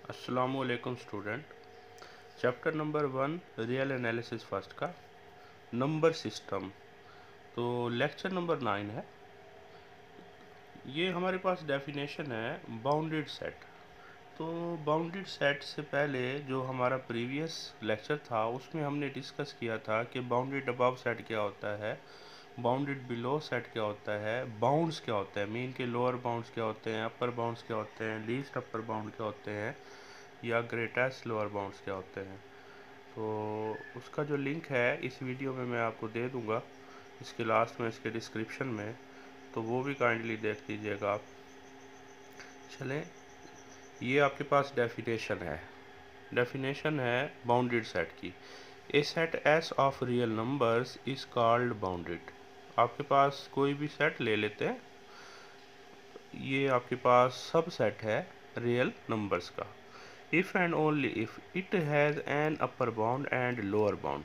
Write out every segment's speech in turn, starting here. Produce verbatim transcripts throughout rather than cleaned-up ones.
अस्सलामुअलैकुम student. Chapter number one real analysis first का number system, तो लेक्चर नंबर नाइन है। ये हमारे पास डेफिनेशन है बाउंडेड सेट। तो बाउंडेड सेट से पहले जो हमारा प्रीवियस लेक्चर था उसमें हमने डिस्कस किया था कि बाउंडेड अबव सेट क्या होता है, बाउंडेड बिलो सेट क्या होता है, बाउंड्स क्या होता है, मीन के लोअर बाउंड्स क्या होते हैं, अपर बाउंड्स क्या होते हैं, लीस्ट अपर बाउंड क्या होते हैं, या ग्रेटेस्ट लोअर बाउंड्स क्या होते हैं। तो उसका जो लिंक है इस वीडियो में मैं आपको दे दूंगा, इसके लास्ट में, इसके डिस्क्रिप्शन में, तो वो भी काइंडली देख लीजिएगा आप। चलें, ये आपके पास डेफिनेशन है। डेफिनेशन है बाउंडेड सेट की। A set S of real numbers is called bounded. आपके पास कोई भी सेट ले लेते हैं, ये आपके पास सब सेट है रियल नंबर्स का। If and only if it has an upper bound and lower bound.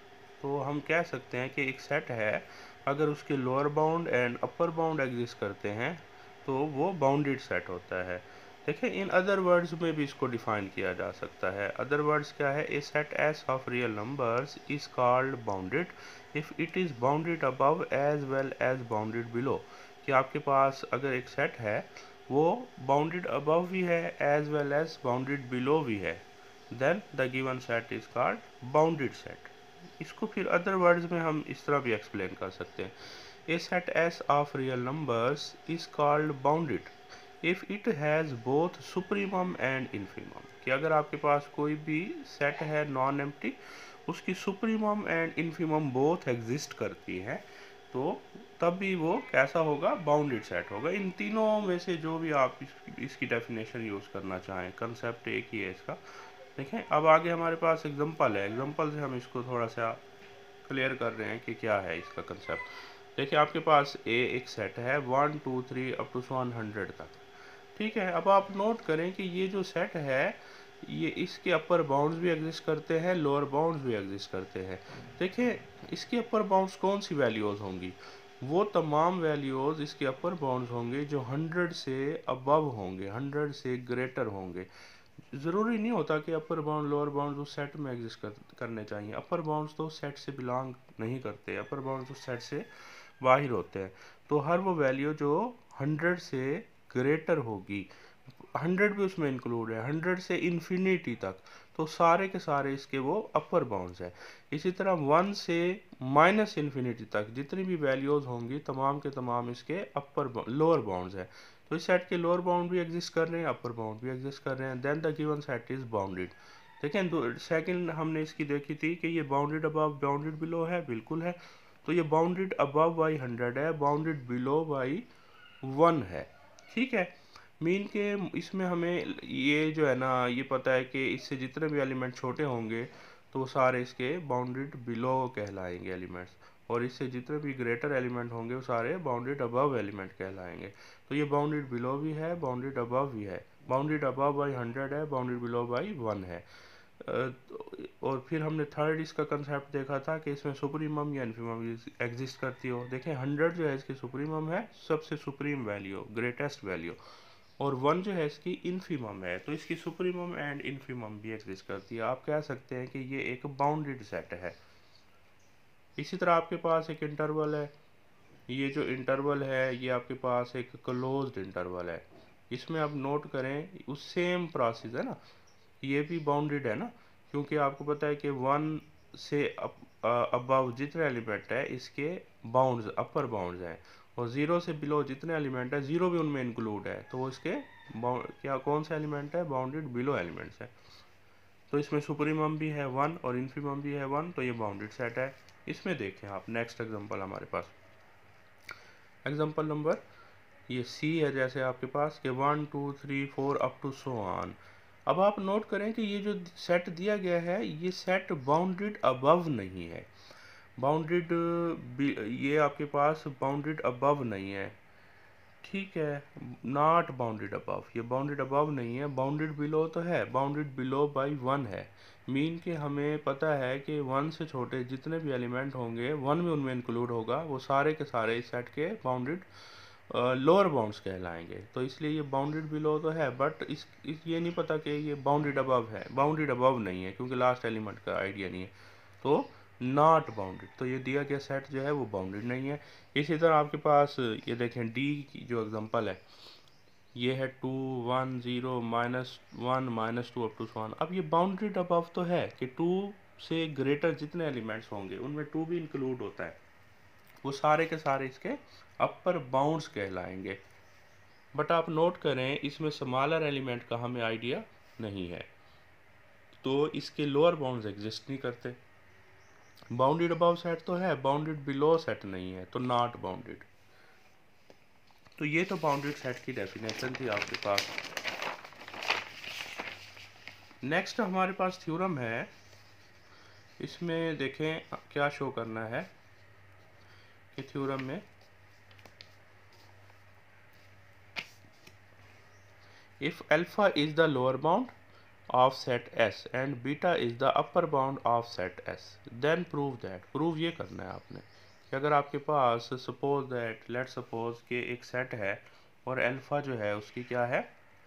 तो हम कह सकते हैं कि एक सेट है, अगर उसके lower bound and upper bound exist करते हैं तो वो बाउंडेड सेट होता है। देखिए, इन अदर वर्ड्स में भी इसको डिफाइन किया जा सकता है। अदर वर्ड्स क्या है? A set S of real numbers is called bounded if it is bounded above as well as bounded below. कि आपके पास अगर एक सेट है वो बाउंडेड अबव भी है as well as bounded below भी है, then the given set is called bounded set. इसको फिर अदर वर्ड्स में हम इस तरह भी एक्सप्लेन कर सकते हैं। A set S of real numbers is called bounded if it has both supremum and infimum. कि अगर आपके पास कोई भी सेट है नॉन एम्प्टी, उसकी supremum and infimum both exist करती हैं, तो तब भी वो कैसा होगा? बाउंडेड सेट होगा। इन तीनों में से जो भी आप इस, इसकी डेफिनेशन यूज़ करना चाहें, कंसेप्ट एक ही है इसका। देखें, अब आगे हमारे पास एग्जांपल है। एग्जांपल से हम इसको थोड़ा सा क्लियर कर रहे हैं कि क्या है इसका कंसेप्ट। देखिए, आपके पास ए एक सेट है one two three up to one hundred तक। ठीक है, अब आप नोट करें कि ये जो सेट है ये इसके अपर बाउंड्स भी एग्जिस्ट करते हैं, लोअर बाउंड्स भी एग्जिस्ट करते हैं। देखिए, इसके अपर बाउंड्स कौन सी वैल्यूज़ होंगी? वो तमाम वैल्यूज़ इसके अपर बाउंड्स होंगे जो हंड्रेड से अबव होंगे, हंड्रेड से ग्रेटर होंगे। ज़रूरी नहीं होता कि अपर बाउंड लोअर बाउंड उस सेट में एग्जिस्ट कर, करने चाहिए। अपर बाउंड्स तो सेट से बिलोंग नहीं करते, अपर बाउंड्स उस सेट से बाहर होते हैं। तो हर वो वैल्यू जो हंड्रेड से ग्रेटर होगी, हंड्रेड भी उसमें इंक्लूड है, हंड्रेड से इन्फिनिटी तक, तो सारे के सारे इसके वो अपर बाउंड्स हैं। इसी तरह वन से माइनस इन्फिनिटी तक जितनी भी वैल्यूज़ होंगी तमाम के तमाम इसके अपर लोअर बाउंड्स हैं। तो इस सेट के लोअर बाउंड भी एग्जिस्ट कर रहे हैं, अपर बाउंड भी एग्जिस्ट कर रहे हैं, then the given set is bounded. देखें, सेकंड हमने इसकी देखी थी कि ये बाउंडेड अबव बाउंडेड बिलो है, बिल्कुल है। तो ये बाउंडेड अबव बाई हंड्रेड है, बाउंडेड बिलो बाई वन है। ठीक है, मीन के इसमें हमें ये जो है ना, ये पता है कि इससे जितने भी एलिमेंट छोटे होंगे तो वो सारे इसके बाउंडेड बिलो कहलाएंगे एलिमेंट्स, और इससे जितने भी ग्रेटर एलिमेंट होंगे वो सारे बाउंडेड अबव एलिमेंट कहलाएंगे। तो ये बाउंडेड बिलो भी है, बाउंडेड अबव भी है। बाउंडेड अबव बाई हंड्रेड है, बाउंडेड बिलो बाई वन है। और फिर हमने थर्ड इसका कंसेप्ट देखा था कि इसमें सुप्रीमम या इन्फीमम एग्जिस्ट करती हो। देखें, हंड्रेड जो है इसकी सुप्रीमम है, सबसे सुप्रीम वैल्यू, ग्रेटेस्ट वैल्यू, और वन जो है इसकी इन्फीमम है, तो इसकी सुप्रीमम एंड इन्फीमम भी एग्जिस्ट करती है। आप कह सकते हैं कि ये एक बाउंडेड सेट है। इसी तरह आपके पास एक इंटरवल है। ये जो इंटरवल है ये आपके पास एक क्लोज्ड इंटरवल है। इसमें आप नोट करें उस सेम प्रोसेस है ना, ये भी बाउंडेड है ना, क्योंकि आपको पता है कि वन से अबव जितने एलिमेंट है इसके बाउंड्स अपर बाउंड्स हैं, और ज़ीरो से बिलो जितने एलिमेंट है ज़ीरो भी उनमें इंक्लूड है, तो वो इसके क्या कौन सा एलिमेंट है? बाउंडेड बिलो एलिमेंट्स है। तो इसमें सुप्रीमम भी है वन और इन्फीमम भी है वन, तो ये बाउंडेड सेट है। इसमें देखें आप नेक्स्ट एग्जांपल हमारे पास, एग्जांपल नंबर ये सी है, जैसे आपके पास के one two three four up to so on. अब आप नोट करें कि ये जो सेट दिया गया है ये सेट बाउंडेड अबव नहीं है। बाउंडेड, ये आपके पास बाउंडेड अबव नहीं है। ठीक है, नॉट बाउंडेड अबव, ये बाउंडेड अबव नहीं है। बाउंडेड बिलो तो है, बाउंडेड बिलो बाई वन है। मीन के हमें पता है कि वन से छोटे जितने भी एलिमेंट होंगे वन में उनमें इंक्लूड होगा, वो सारे के सारे इस सेट के बाउंडेड लोअर बाउंड्स कहलाएंगे। तो इसलिए ये बाउंडेड बिलो तो है, बट इस, इस ये नहीं पता कि ये बाउंडेड अबव है। बाउंडेड अबव नहीं है क्योंकि लास्ट एलिमेंट का आइडिया नहीं है। तो नॉट बाउंडेड, तो ये दिया गया सेट जो है वो बाउंडेड नहीं है। इसी तरह आपके पास ये देखें डी की जो एग्जांपल है, ये है two one zero minus one minus two up to one. अब ये बाउंडेड अबव तो है कि टू से ग्रेटर जितने एलिमेंट्स होंगे उनमें टू भी इंक्लूड होता है, वो सारे के सारे इसके अपर बाउंड्स कहलाएंगे। बट आप नोट करें इसमें स्मॉलर एलिमेंट का हमें आइडिया नहीं है, तो इसके लोअर बाउंड्स एग्जिस्ट नहीं करते। बाउंडेड अबव सेट तो है, बाउंडेड बिलो सेट नहीं है, तो नॉट बाउंडेड। तो ये तो बाउंडेड सेट की डेफिनेशन थी आपके पास। नेक्स्ट हमारे पास थ्योरम है, इसमें देखें क्या शो करना है कि थ्योरम में if alpha is the lower bound of set S and beta is the upper bound of set S, then prove that। Prove ये करना है आपने कि अगर आपके पास सपोज दैट लेट सपोज कि एक सेट है और अल्फा जो है उसकी क्या है,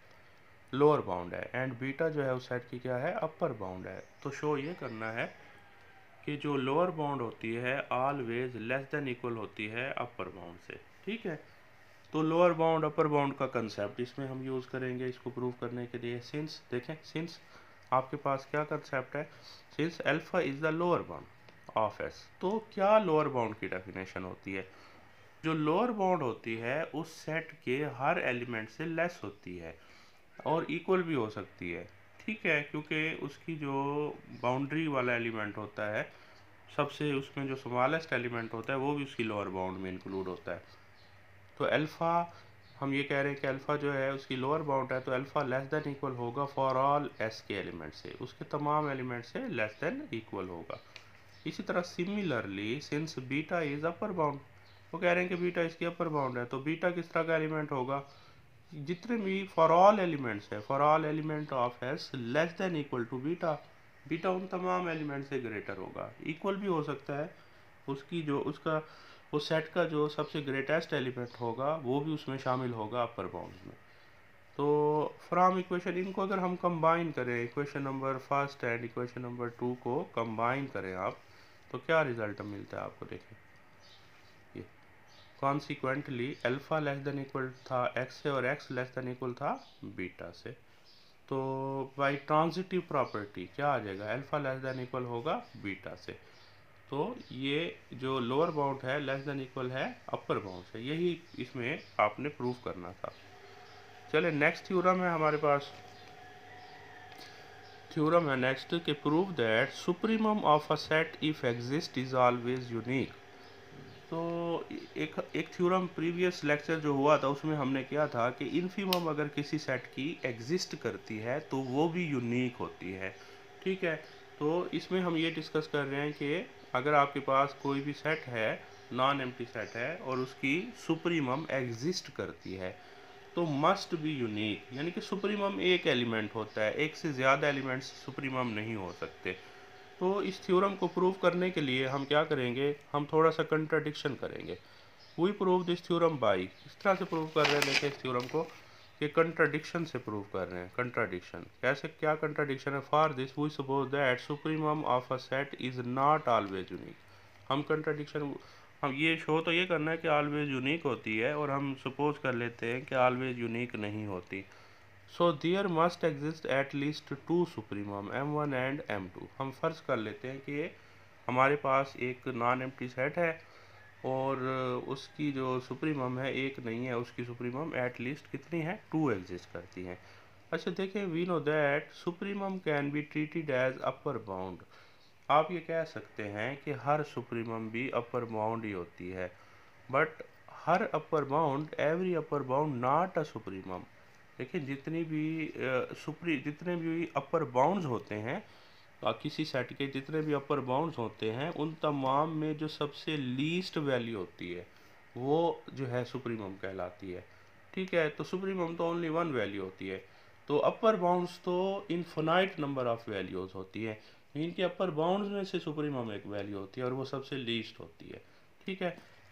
लोअर बाउंड है, एंड बीटा जो है उस सेट की क्या है, अपर बाउंड है। तो शो ये करना है कि जो लोअर बाउंड होती है ऑलवेज लेस देन इक्वल होती है अपर बाउंड से। ठीक है, तो लोअर बाउंड अपर बाउंड का कंसेप्ट इसमें हम यूज़ करेंगे इसको प्रूव करने के लिए। सिंस देखें, सिंस आपके पास क्या कंसेप्ट है, since alpha is the lower bound of S, तो क्या लोअर बाउंड की डेफिनेशन होती है, जो लोअर बाउंड होती है उस सेट के हर एलिमेंट से लेस होती है और इक्वल भी हो सकती है। ठीक है, क्योंकि उसकी जो बाउंड्री वाला एलिमेंट होता है सबसे उसमें जो स्मॉलेस्ट एलिमेंट होता है वो भी उसकी लोअर बाउंड में इंक्लूड होता है। तो अल्फ़ा हम ये कह रहे हैं कि अल्फ़ा जो है उसकी लोअर बाउंड है, तो अल्फ़ा लेस देन इक्वल होगा फॉर ऑल एस के एलिमेंट से, उसके तमाम एलिमेंट से लेस देन इक्वल होगा। इसी तरह similarly since beta is upper bound, वो कह रहे हैं कि बीटा इसकी अपर बाउंड है, तो बीटा किस तरह का एलिमेंट होगा, जितने भी फॉर ऑल एलिमेंट्स है, for all element of S less than equal to beta, beta उन तमाम एलिमेंट से ग्रेटर होगा। इक्वल भी हो सकता है, उसकी जो उसका वो सेट का जो सबसे ग्रेटेस्ट एलिमेंट होगा वो भी उसमें शामिल होगा अपर बाउंड्स में। तो फ्रॉम इक्वेशन इनको अगर हम कंबाइन करें, equation number first and equation number two को कंबाइन करें आप, तो क्या रिजल्ट मिलता है आपको, देखें ये consequently alpha less than equal था एक्स से और एक्स लेस देन इक्वल था बीटा से। तो बाई ट्रांजिटिव प्रॉपर्टी क्या आ जाएगा, अल्फ़ा लेस देन इक्वल होगा बीटा से। तो ये जो लोअर बाउंड है लेस देन इक्वल है अपर बाउंड से, यही इसमें आपने प्रूव करना था। चले नेक्स्ट थ्योरम है हमारे पास, थ्योरम है नेक्स्ट कि prove that supremum of a set if exist is always unique. तो एक एक थ्योरम प्रीवियस लेक्चर जो हुआ था उसमें हमने किया था कि इन्फीमम अगर किसी सेट की एग्जिस्ट करती है तो वो भी यूनिक होती है। ठीक है, तो इसमें हम ये डिस्कस कर रहे हैं कि अगर आपके पास कोई भी सेट है, नॉन एम्प्टी सेट है और उसकी सुप्रीमम एग्जिस्ट करती है तो मस्ट बी यूनिक, यानी कि सुप्रीमम एक एलिमेंट होता है, एक से ज़्यादा एलिमेंट्स सुप्रीमम नहीं हो सकते। तो इस थ्योरम को प्रूव करने के लिए हम क्या करेंगे, हम थोड़ा सा कंट्राडिक्शन करेंगे। We prove this theorem by, इस तरह से प्रूव कर रहे हैं देखें इस थ्योरम को कि कंट्राडिक्शन से प्रूव कर रहे हैं। कंट्राडिक्शन कैसे, क्या कंट्राडिक्शन है, for this we suppose that supremum of a set is not always unique. हम कंट्राडिक्शन हम ये शो तो ये करना है कि ऑलवेज यूनिक होती है और हम सपोज कर लेते हैं कि ऑलवेज यूनिक नहीं होती। So there must exist at least two supremum M one and M two. हम फर्ज कर लेते हैं कि हमारे पास एक नॉन एम्प्टी सेट है और उसकी जो सुप्रीमम है एक नहीं है, उसकी सुप्रीमम एट लीस्ट कितनी है, टू एग्जिस्ट करती हैं। अच्छा देखें, we know that supremum can be treated as upper bound. आप ये कह सकते हैं कि हर सुप्रीमम भी अपर बाउंड ही होती है, बट हर upper bound, every upper bound not a supremum. देखिए जितनी भी सुप्री जितने भी अपर बाउंड्स होते हैं, किसी सेट के जितने भी अपर बाउंड्स होते हैं उन तमाम में जो सबसे लीस्ट वैल्यू होती है वो जो है सुप्रीमम कहलाती है। ठीक है, तो सुप्रीमम तो ओनली वन वैल्यू होती है, तो अपर बाउंड्स तो इनफिनाइट नंबर ऑफ वैल्यूज होती है, इनके अपर बाउंड्स में से सुप्रीमम एक वैल्यू होती है और वो सबसे लीस्ट होती है। ठीक है,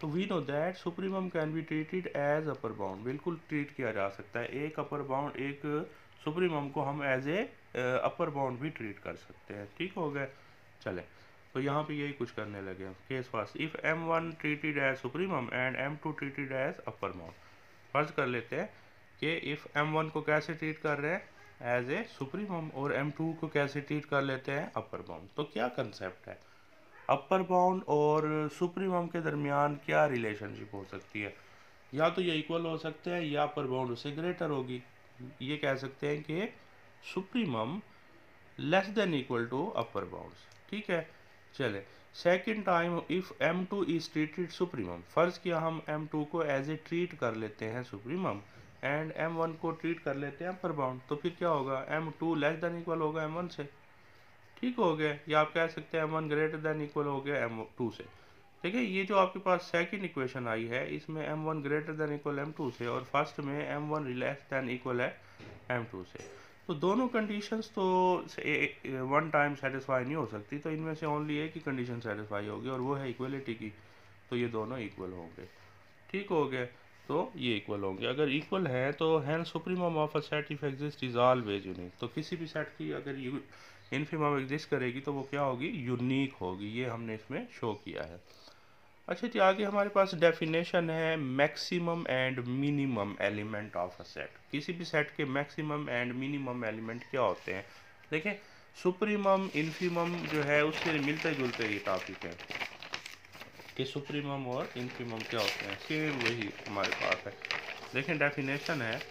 तो we know that supremum can be treated as upper bound, बिल्कुल ट्रीट किया जा सकता है एक अपर बाउंड, एक सुप्रीमम को हम एज ए अपर बाउंड भी ट्रीट कर सकते हैं। ठीक हो गया। चले, तो यहाँ पे यही कुछ करने लगे हम। Case first, if M one treated as supremum and M two treated as upper bound. फर्ज कर लेते हैं कि इफ़ एम वन को कैसे ट्रीट कर रहे हैं एज ए सुप्रीमम और एम टू को कैसे ट्रीट कर लेते हैं अपर बाउंड। तो क्या कंसेप्ट है, अपर बाउंड और सुप्रीमम के दरमियान क्या रिलेशनशिप हो सकती है, या तो ये इक्वल हो सकते हैं या अपर बाउंड उससे ग्रेटर होगी। ये कह सकते हैं कि supremum less than equal to upper bounds. ठीक है। चले, second time if M two is treated supremum, फ़र्ज़ किया हम एम टू को एज ए ट्रीट कर लेते हैं सुप्रीमम एंड एम वन को ट्रीट कर लेते हैं अपर बाउंड, तो फिर क्या होगा, M two less than equal होगा एम वन से। ठीक हो गया। या आप कह सकते हैं M one greater than equal हो गया एम टू से। देखिए, ये जो आपके पास सेकंड इक्वेशन आई है इसमें M one greater than equal M two से और फर्स्ट में M one less than equal है एम टू से। तो दोनों कंडीशंस तो वन टाइम सेटिस्फाई नहीं हो सकती, तो इनमें से ओनली एक ही कंडीशन सेटिस्फाई होगी और वो है इक्वलिटी की, तो ये दोनों इक्वल होंगे। ठीक हो गया। तो ये इक्वल होंगे, अगर इक्वल है तो hence supremum of a set if exist is always unique. तो किसी भी सेट की अगर इनफिमम एग्जिस्ट करेगी तो वो क्या होगी, यूनिक होगी। ये हमने इसमें शो किया है। अच्छा जी, आगे हमारे पास डेफिनेशन है maximum and minimum element of a set. किसी भी सेट के मैक्सिमम एंड मिनिमम एलिमेंट क्या होते हैं। देखें, सुप्रीमम इनफिमम जो है उससे मिलते जुलते ये टॉपिक है कि सुप्रीमम और इनफिमम क्या होते हैं, सेम वही हमारे पास है। देखें, डेफिनेशन है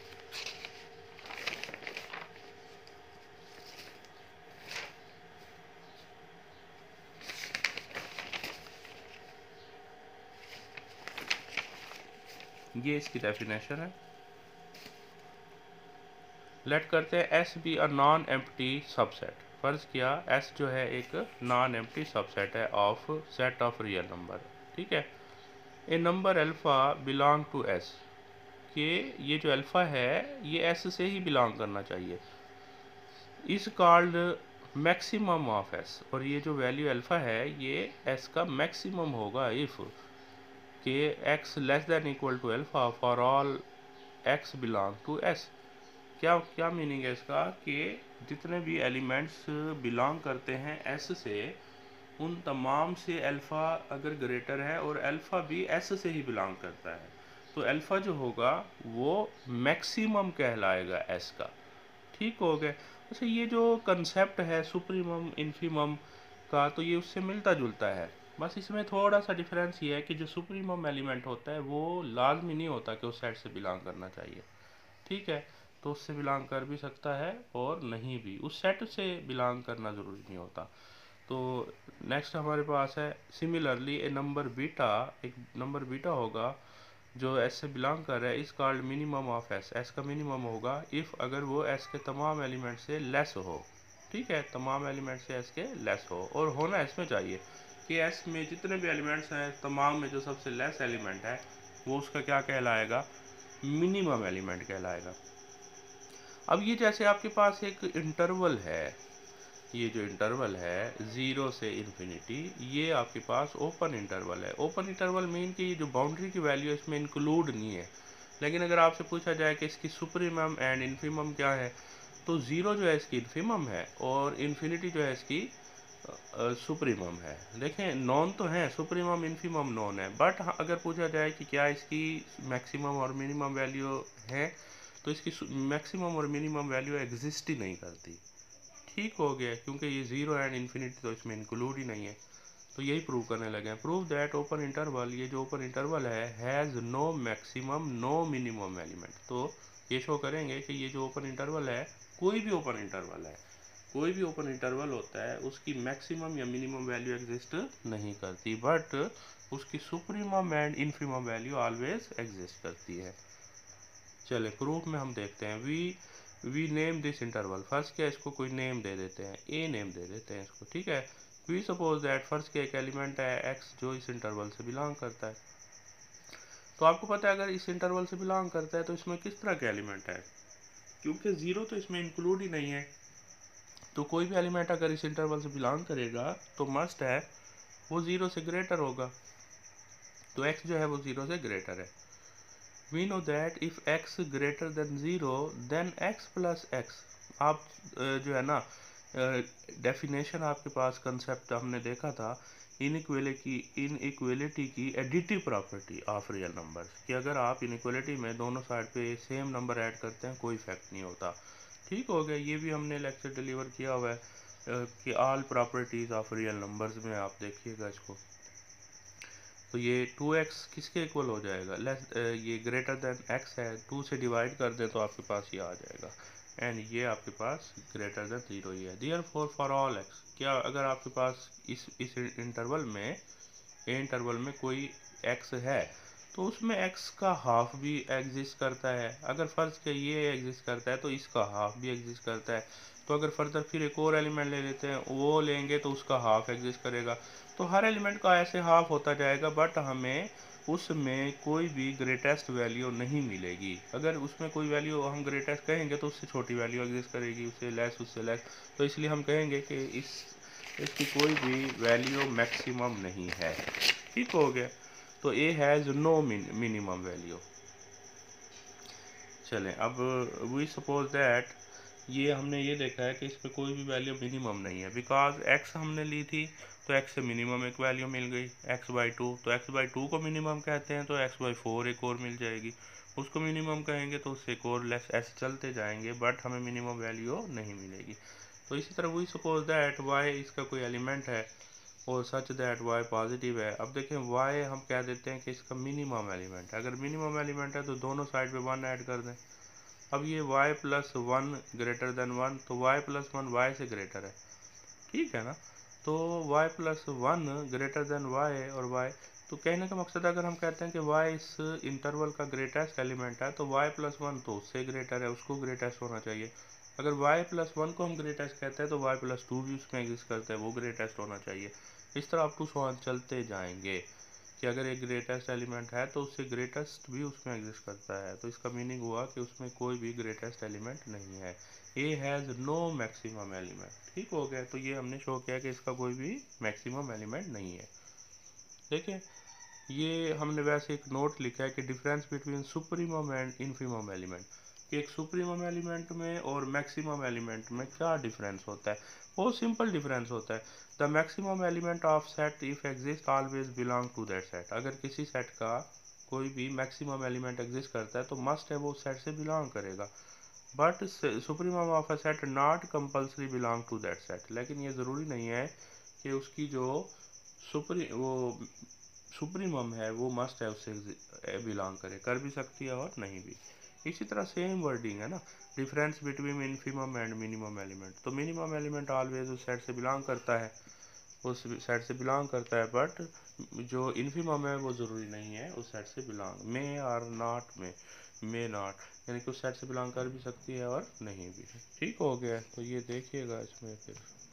ये, इसकी डेफिनेशन है। लेट करते हैं S be a non empty subset. फर्ज किया एस जो है एक नॉन एम्प्टी सबसेट है of set of real number. ठीक है। A number alpha belong to S, कि ये जो अल्फा है ये एस से ही बिलोंग करना चाहिए। इस कॉल्ड मैक्सिमम ऑफ एस, और ये जो वैल्यू अल्फा है ये एस का मैक्सिमम होगा इफ़ के x less than equal to alpha for all x belong to S. क्या क्या मीनिंग है इसका, कि जितने भी एलिमेंट्स बिलोंग करते हैं एस से, उन तमाम से अल्फ़ा अगर ग्रेटर है और अल्फ़ा भी एस से ही बिलोंग करता है, तो अल्फ़ा जो होगा वो मैक्सिमम कहलाएगा एस का। ठीक हो गया। अच्छा, ये जो कंसेप्ट है सुप्रीमम इन्फिमम का, तो ये उससे मिलता जुलता है। बस इसमें थोड़ा सा डिफरेंस ये है कि जो सुप्रीमम एलिमेंट होता है वो लाजमी नहीं होता कि उस सेट से बिलोंग करना चाहिए। ठीक है। तो उससे बिलोंग कर भी सकता है और नहीं भी, उस सेट से बिलोंग करना ज़रूरी नहीं होता। तो नेक्स्ट हमारे पास है सिमिलरली ए नंबर बीटा, एक नंबर बीटा होगा जो एस से बिलोंग कर रहा है, is called minimum of S. S का मिनिमम होगा इफ़ अगर वो एस के तमाम एलिमेंट से लेस हो। ठीक है, तमाम एलिमेंट से एस के लेस हो, और होना इसमें चाहिए कि एस में जितने भी एलिमेंट्स हैं तमाम में जो सबसे लेस एलिमेंट है वो उसका क्या कहलाएगा, मिनिमम एलिमेंट कहलाएगा। अब ये जैसे आपके पास एक इंटरवल है, ये जो इंटरवल है ज़ीरो से इन्फिनिटी, ये आपके पास ओपन इंटरवल है। ओपन इंटरवल मीन कि ये जो बाउंड्री की वैल्यू है इसमें इंक्लूड नहीं है। लेकिन अगर आपसे पूछा जाए कि इसकी सुप्रीमम एंड इन्फिमम क्या है, तो ज़ीरो जो है इसकी इन्फिमम है और इन्फिनिटी जो है इसकी सुप्रीमम है। देखें, नॉन तो है, सुप्रीमम इन्फिमम नॉन है, बट अगर पूछा जाए कि क्या इसकी मैक्सिमम और मिनिमम वैल्यू है, तो इसकी मैक्सिमम और मिनिमम वैल्यू एग्जिस्ट ही नहीं करती। ठीक हो गया, क्योंकि ये ज़ीरो एंड इन्फिनिटी तो इसमें इंक्लूड ही नहीं है। तो यही प्रूव करने लगे हैं। प्रूव दैट ओपन इंटरवल, ये जो ओपन इंटरवल है has no maximum no minimum element. तो ये शो करेंगे कि ये जो ओपन इंटरवल है, कोई भी ओपन इंटरवल है, कोई भी ओपन इंटरवल होता है उसकी मैक्सिमम या मिनिमम वैल्यू एग्जिस्ट नहीं करती, बट उसकी supremum and infimum value always exist करती है। चले, प्रूफ में हम देखते हैं। We we name this interval, first क्या इसको कोई नेम दे देते हैं, ए नेम दे देते हैं इसको। ठीक है। वी सपोज दैट फर्स्ट के एक एलिमेंट है एक्स जो इस इंटरवल से बिलोंग करता है। तो आपको पता है अगर इस इंटरवल से बिलोंग करता है तो इसमें किस तरह के एलिमेंट है, क्योंकि ज़ीरो तो इसमें इंक्लूड ही नहीं है, तो कोई भी एलिमेंट अगर इस इंटरवल से बिलोंग करेगा तो मस्ट है वो ज़ीरो से ग्रेटर होगा। तो x जो है वो ज़ीरो से ग्रेटर है। We know that if x greater than zero then x plus x. आप जो है ना डेफिनेशन आपके पास कंसेप्ट हमने देखा था इनइक्वालिटी की इनइक्वालिटी की additive property of real numbers कि अगर आप इनइक्वालिटी में दोनों साइड पे सेम नंबर ऐड करते हैं कोई इफेक्ट नहीं होता। ठीक हो गया, ये भी हमने लेक्चर डिलीवर किया हुआ है कि all properties of real numbers में आप देखिएगा इसको। तो ये टू एक्स किसके इक्वल हो जाएगा, लेस ये ग्रेटर देन x है, टू से डिवाइड कर दें तो आपके पास ये आ जाएगा एंड ये आपके पास ग्रेटर देन ज़ीरो ही है। देयरफॉर फॉर ऑल x, क्या अगर आपके पास इस इस इंटरवल में ए इंटरवल में कोई x है तो उसमें x का हाफ भी एग्जिस्ट करता है। अगर फर्ज के ये एग्जिस्ट करता है तो इसका हाफ भी एग्जिस्ट करता है। तो अगर फर्दर फिर एक और एलिमेंट ले लेते हैं, वो लेंगे तो उसका हाफ एग्जिस्ट करेगा। तो हर एलिमेंट का ऐसे हाफ होता जाएगा, बट हमें उसमें कोई भी ग्रेटेस्ट वैल्यू नहीं मिलेगी। अगर उसमें कोई वैल्यू हम ग्रेटेस्ट कहेंगे तो उससे छोटी वैल्यू एग्जिस्ट करेगी, उससे लेस उससे लेस। तो इसलिए हम कहेंगे कि इस इसकी कोई भी वैल्यू मैक्सिमम नहीं है। ठीक हो गया, तो A has no minimum value. चलें, अब वी सपोज दैट ये हमने ये देखा है कि इसमें कोई भी वैल्यू मिनिमम नहीं है, बिकॉज एक्स हमने ली थी तो एक्स से मिनिमम एक वैल्यू मिल गई एक्स बाई टू, तो एक्स बाई टू को मिनिमम कहते हैं, तो एक्स बाई फोर एक और मिल जाएगी, उसको मिनिमम कहेंगे तो उससे एक और लेस, ऐसे चलते जाएंगे, बट हमें मिनिमम वैल्यू नहीं मिलेगी। तो इसी तरह वी सपोज दैट वाई इसका कोई एलिमेंट है और सच दैट वाई पॉजिटिव है। अब देखें वाई हम कह देते हैं कि इसका मिनिमम एलिमेंट है। अगर मिनिमम एलिमेंट है तो दोनों साइड पे वन ऐड कर दें। अब ये y plus one greater than one, तो y प्लस वन वाई से ग्रेटर है, ठीक है ना। तो y plus one greater than y और y, तो कहने का मकसद अगर हम कहते हैं कि y इस इंटरवल का ग्रेटेस्ट एलिमेंट है तो y प्लस वन तो उससे ग्रेटर है, उसको ग्रेटेस्ट होना चाहिए। अगर y प्लस वन को हम ग्रेटेस्ट कहते हैं तो y प्लस टू भी उसमें एग्जिस्ट करता है, वो ग्रेटेस्ट होना चाहिए। इस तरह आप टू सो चलते जाएंगे कि अगर एक ग्रेटेस्ट एलिमेंट है तो उससे ग्रेटेस्ट भी उसमें एग्जिस्ट करता है। तो इसका मीनिंग हुआ कि उसमें कोई भी ग्रेटेस्ट एलिमेंट नहीं है। A has no maximum element. ठीक हो गया, तो ये हमने शो किया कि इसका कोई भी मैक्सिमम एलिमेंट नहीं है। देखिए, ये हमने वैसे एक नोट लिखा है कि difference between supremum and infimum element, कि एक सुप्रीमम एलिमेंट में और मैक्सिमम एलिमेंट में क्या डिफरेंस होता है। बहुत सिंपल डिफरेंस होता है। The maximum element of set if exist always belong to that set. अगर किसी सेट का कोई भी मैक्सिमम एलिमेंट एग्जिस्ट करता है तो मस्ट है वो सेट से बिलोंग करेगा। But supremum of a set not compulsory belong to that set. लेकिन ये ज़रूरी नहीं है कि उसकी जो सुप्री वो सुप्रीमम है वो मस्ट है उससे बिलोंग करे, कर भी सकती है और नहीं भी। इसी तरह सेम वर्डिंग है ना, difference between infimum and minimum element. तो मिनिमम एलिमेंट ऑलवेज उस सेट से बिलोंग करता है, उस सेट से बिलोंग करता है, बट जो इन्फीमम है वो ज़रूरी नहीं है उस सेट से बिलोंग, मे और नॉट में, मे नॉट, यानी कि उस सेट से बिलोंग कर भी सकती है और नहीं भी। ठीक हो गया, तो ये देखिएगा इसमें फिर